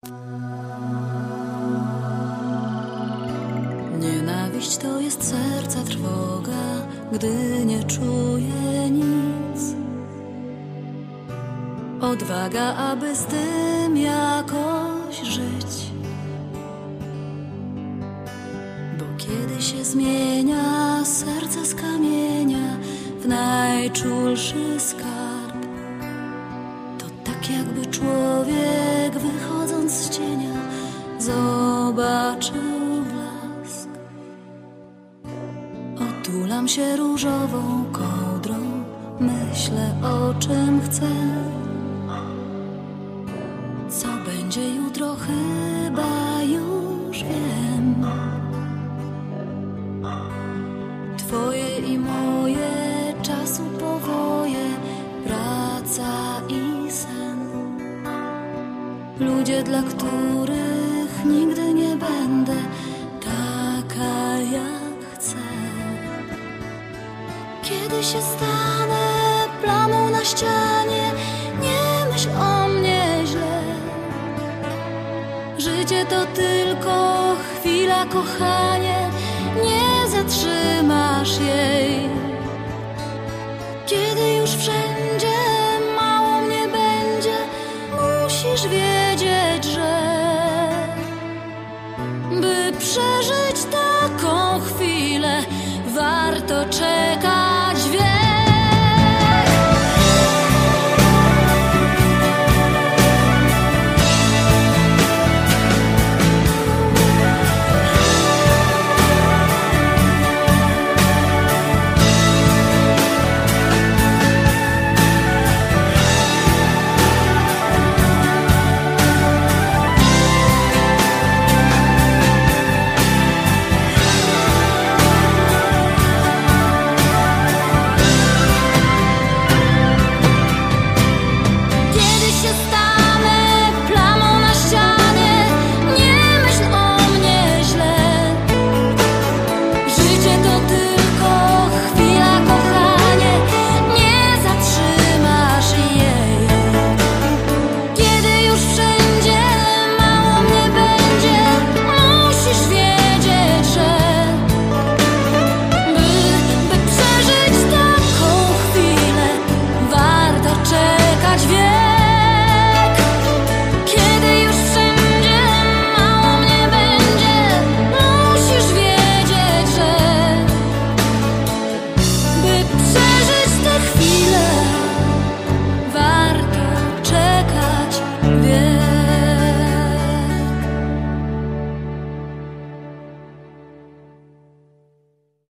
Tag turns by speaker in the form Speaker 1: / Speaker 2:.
Speaker 1: Nienawiść to jest serca trwoga, gdy nie czuje nic. Odwaga, aby z tym jakoś żyć. Bo kiedy się zmienia serce z kamienia w najczulszy skarb, to tak jakby człowiek wychodząc z cienia zobaczył blask. Otulam się różową kołdrą, myślę o czym chcę. Co będzie jutro, chyba już wiem. Twoje i moje czasu powoje, praca i sen. Ludzie, dla których nigdy nie będę taka jak chcę. Kiedy się stanę plamą na ścianie, nie myśl o mnie źle. Życie to tylko chwila, kochanie, nie zatrzymasz jej. Kiedy już wszędzie mało mnie będzie, musisz wiedzieć, że by przeżyć taką chwilę, warto czekać.